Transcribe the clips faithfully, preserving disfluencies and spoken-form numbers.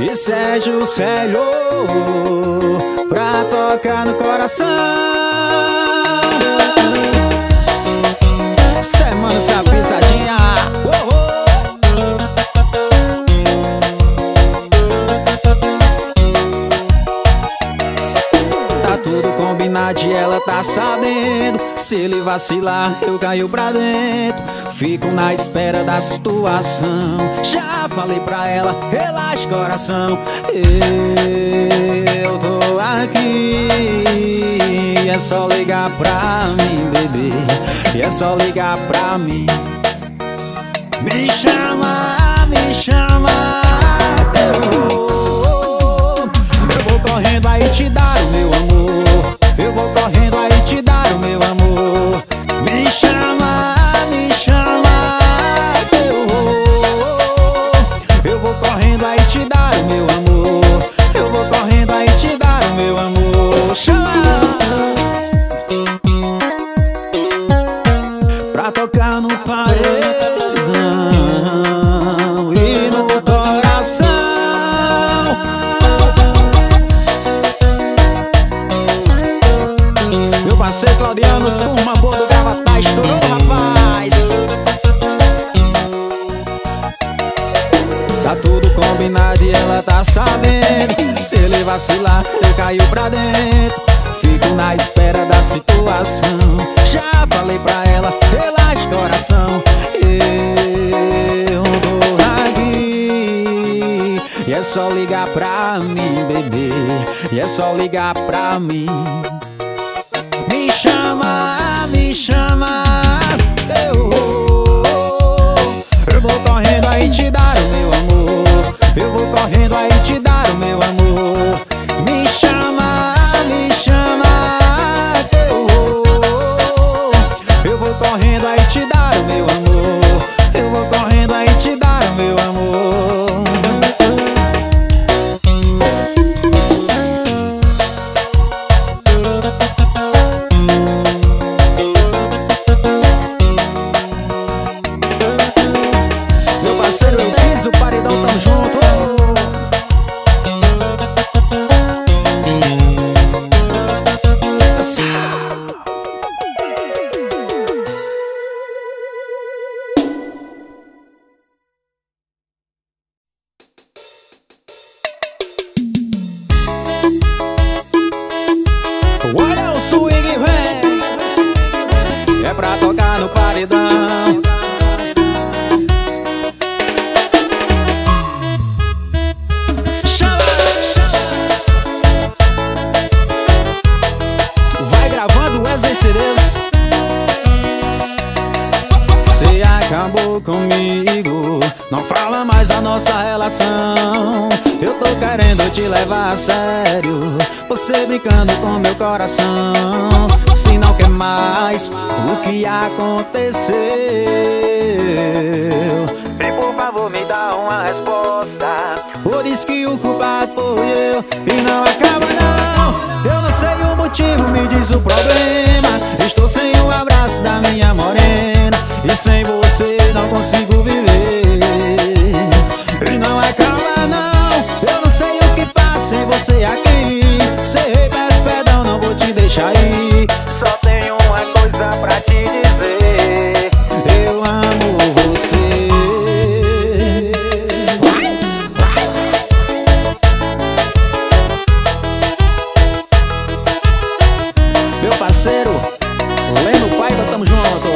e Sérgio Célio pra tocar no coração. Semana essa pisadinha. Oh, oh. Tá tudo combinado e ela tá sabendo. Se ele vacilar, eu caio pra dentro. Fico na espera da situação. Já falei pra ela, relaxa coração. Eu tô aqui. É só ligar pra mim, bebê. E é só ligar pra mim. Me chama, me chama. Eu vou, eu vou correndo aí te dar o meu amor. Eu vou correndo aí te dar o meu amor. Me chama, me chama. Eu vou, eu vou correndo aí te dar o meu amor. Eu vou correndo aí te dar o meu amor. Chama pra tocar no paredão e no coração. Meu parceiro Claudiano, turma boa do Gravatá, estourou, rapaz. Tá tudo combinado e ela tá sabendo. Se ele vacilar, eu caio pra dentro. Fico na espera da situação. Já falei pra ela, relaxa coração. Eu tô aqui. E é só ligar pra mim, bebê. E é só ligar pra mim. Me chama, me chama. Eu vou, eu vou correndo aí te dar o meu amor. Eu vou correndo aí te dar o meu amor. Me chama, me chama. Eu vou, eu vou correndo aí te dar o meu amor. Eu vou correndo aí te dar o meu amor. Meu parceiro eu quis, o paredão, tamo junto. Olha o swing, vem. É pra tocar no paredão. Chama. Vai gravando Wesley Cerezo. Você acabou comigo, não fala mais a nossa relação. Eu tô querendo te levar a sério, você brincando com meu coração. Se não quer mais, o que aconteceu? E por favor me dá uma resposta. Por isso que o culpado foi eu e não acaba não. Eu não sei o motivo, me diz o problema. Estou sem o abraço da minha morena e sem você não consigo viver. E não acaba não. Eu não sei o que faço sem você aqui. Sei, peço perdão, não vou te deixar ir. Só tenho uma coisa pra te dizer: eu amo você. Meu parceiro Leno Paiva, tamo junto.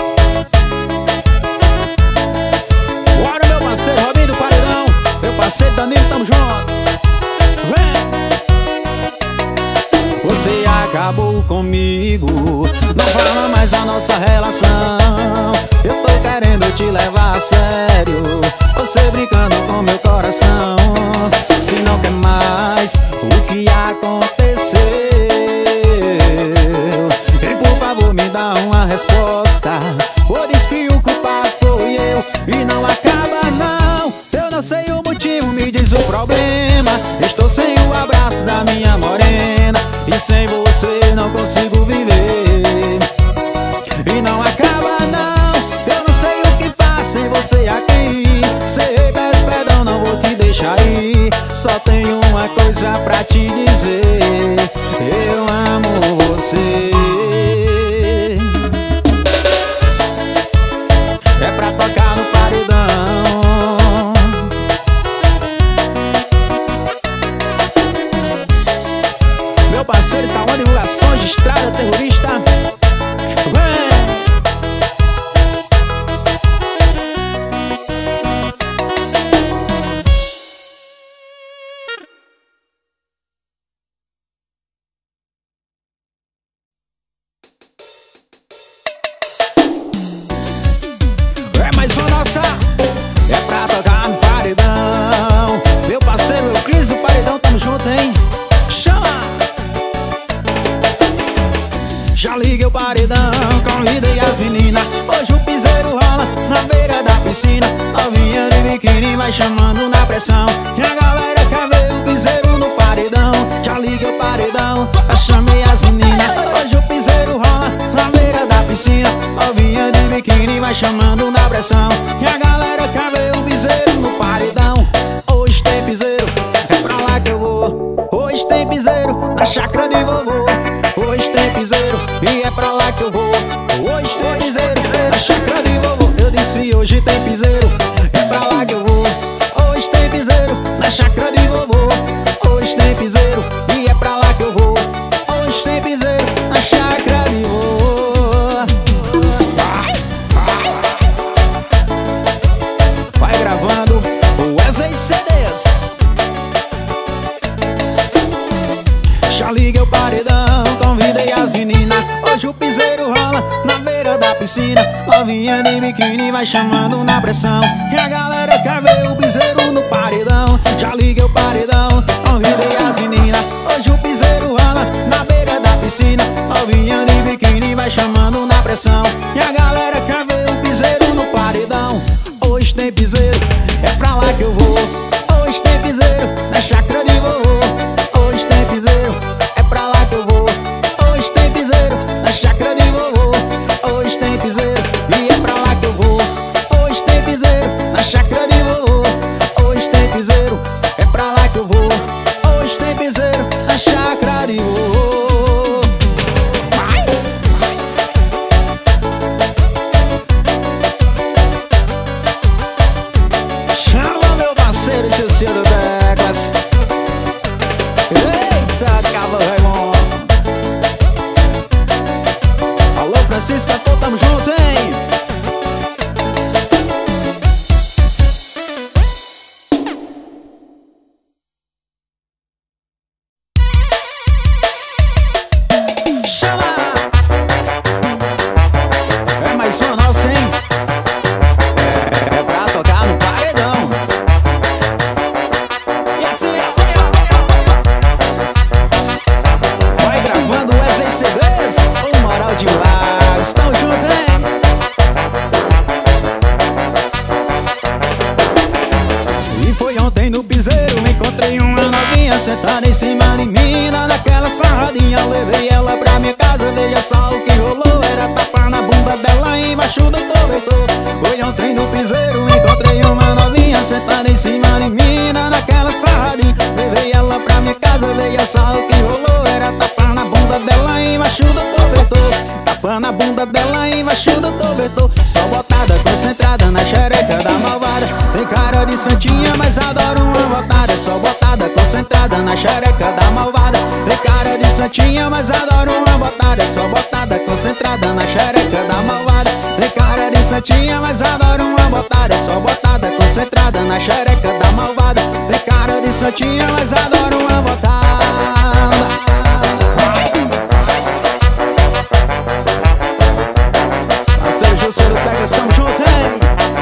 Bora, meu parceiro Robinho do Paredão. Meu parceiro Danilo, tamo junto. Vem. Você acabou comigo, não fala mais a nossa relação. Eu tô querendo te levar a sério, você brincando com meu coração. Se não quer mais, o que aconteceu? E por favor me dá uma resposta. Por isso que o culpado foi eu e não acaba não. Eu não sei o motivo, me diz o problema. Estou sem o abraço da minha morena e sem você não consigo viver. E não acaba não. Eu não sei o que faço sem você aqui. Sei, peço perdão, não vou te deixar ir. Só Nossa, é pra tocar no paredão. Meu parceiro Euclides, o paredão, tamo junto, hein? Chama! Já liguei o paredão, convidei as meninas. Hoje o piseiro rola na beira da piscina. Novinha de biquíni vai chamando na pressão. E a galera quer ver o piseiro no paredão. Já liguei o paredão, já chamei as meninas. Hoje o piseiro rola na beira da piscina. Novinha de biquíni vai chamando na pressão. E a galera quer ver o piseiro no paredão. Hoje tem piseiro, é pra lá que eu vou. Hoje tem piseiro na chácara de vovô. Hoje tem piseiro e é pra lá que eu vou. Hoje tem piseiro na chácara de vovô. Eu disse hoje tem piseiro, é pra lá que eu vou. Hoje tem piseiro na chácara de vovô. Hoje tem piseiro e é pra lá que eu vou. Hoje tem piseiro na chácara de vovô. Vai gravando o Wesley C Ds. Já liguei o paredão, convidei as meninas. Hoje o piseiro rola na beira da piscina. Novinha de biquíni vai chamando na pressão. E a galera quer ver o piseiro no paredão. Já liguei o paredão, convidei as meninas. Hoje o piseiro rola na beira da piscina. Novinha de biquíni vai chamando na pressão. E a galera quer ver o piseiro no paredão. Hoje tem piseiro, é pra lá que eu vou. Hoje tem piseiro na chácara de vovô. Hoje tem piseiro, é pra lá que eu vou. Hoje tem piseiro na chácara de vovô. Hoje tem piseiro e é pra lá que eu vou. Hoje tem piseiro na chácara de vovô. Hoje tem piseiro, é pra lá que eu vou. Hoje tem piseiro na chácara de vovô. Chama meu parceiro Tio do Becas. Eita, Cabo Raimundo. Alô, Francisco, pô, tamo junto, hein? Chama! É mais uma nossa, hein? É, é pra tocar no paredão. E assim, vai gravando o Wesley C Ds, o moral de lá. Estão juntos, hein? E foi ontem no piseiro, me encontrei uma novinha sentada em cima de mim, naquela sarradinha. Levei ela pra minha casa, veja só o que rolou. Era tapa na bunda dela embaixo do cobertor. Foi ontem no piseiro, me encontrei uma novinha sentada em cima de mim, naquela sarradinha. Levei ela pra minha casa, veja só o que rolou. Era tapa na bunda dela embaixo do cobertor. Tapa na bunda dela embaixo do cobertor. Só botada concentrada na xereca da malvada. Tem cara de santinha, mas adoro uma botada. Só botada concentrada na xereca da malvada. Tem cara de santinha, mas adoro uma botada. Só botada concentrada na xereca da malvada. Tem cara de santinha, mas adoro uma botada. Só botada concentrada na xereca da malvada. Tem cara de santinha, mas adoro uma botada. Parceiro Júlio Pega, estamos juntos, hein?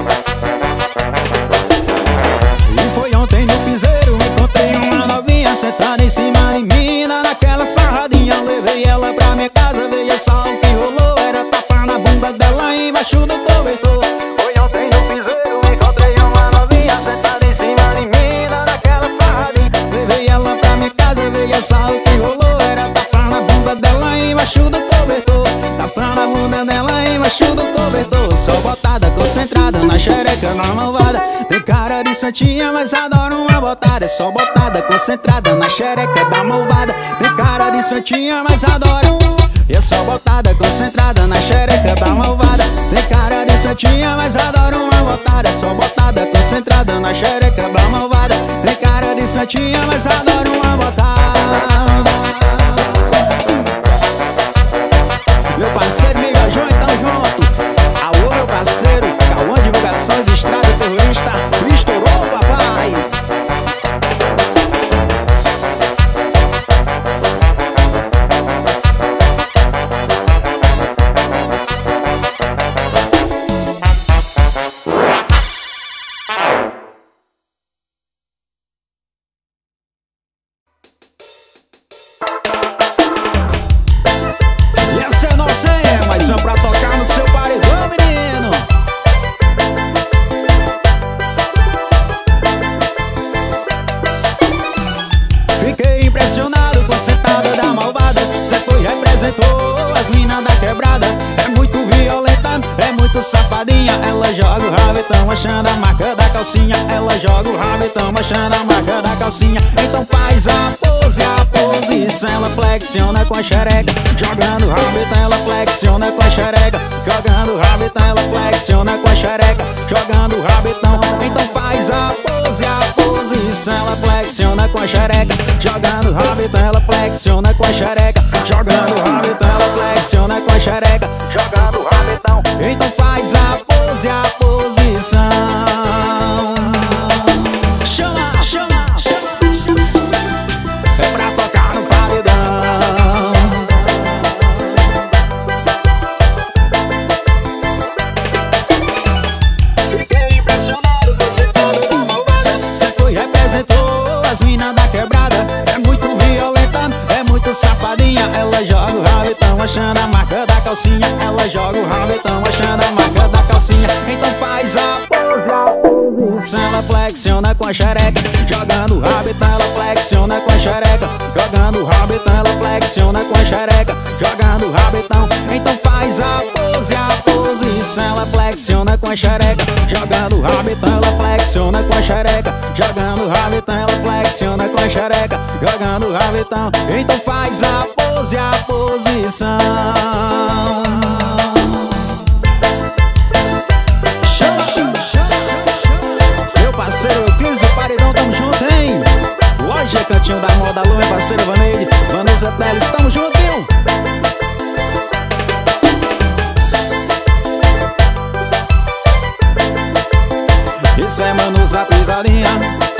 E foi ontem no piseiro, encontrei uma novinha sentada em cima de mim, naquela sarradinha. Levei ela pra minha casa, veja só o que rolou. Era tapa na bunda dela embaixo do cobertor. Foi ontem no piseiro, encontrei uma novinha sentada em cima de mim, naquela sarradinha. Levei ela pra minha casa, veja só o que rolou. Era tapa na bunda dela embaixo do cobertor. Tapa na bunda dela embaixo do cobertor. Só botada concentrada na xereca na malvada. Tem cara de santinha, mas adoro uma botada. Só botada concentrada na xereca da malvada. Tem cara de santinha, mas adoro. E é só botada concentrada na xereca da malvada. Tem cara de santinha, mas adoro uma botada. É só botada concentrada na xereca da malvada. Tem cara de santinha, mas adoro uma botada. Meu parceiro Miguel João, tamo junto. Alô, meu parceiro Cauã Divulgações, Estrada Terrorista. Estourou, papai. calcinha, ela joga o rabetão mostrando a marca da calcinha. Então faz a pose, a posição, ela flexiona com a xereca, jogando o rabetão, ela flexiona com a xereca, jogando o rabetão, ela flexiona com a xereca, jogando o rabetão. Então faz a pose, a posição, ela flexiona com a xereca, jogando o rabetão, ela flexiona com a xereca, jogando o rabetão, ela flexiona com a xereca, jogando o rabetão. Então faz a pose, a posição. Chama, chama, chama, chama. É pra tocar no paredão. Fiquei impressionado com esse todo da malvada. Cê foi e representou as minas da quebrada. É muito violenta, é muito safadinha. Ela joga o rabetão achando a marca da calcinha, ela joga o rabetão achando a marca da calcinha. Então faz a pose, a posição, ela flexiona com a xereca, jogando o rabetão, ela flexiona com a xereca, jogando o rabetão, ela flexiona com a xereca, jogando o rabetão. Então faz a pose, a posição, ela flexiona com a xereca, jogando o rabetão, ela flexiona com a xereca, jogando o rabetão, ela flexiona com a xereca, jogando o rabetão. Então faz a pose, a posição. Chama, chama, chama. Meu parceiro Euclides do Paredão, tamo junto, hein? Loja Cantinho da Moda, alô, meu parceiro Vaneide, Vanessa Teles, tamo junto, viu? Isso é Manu Zap Pisadinha.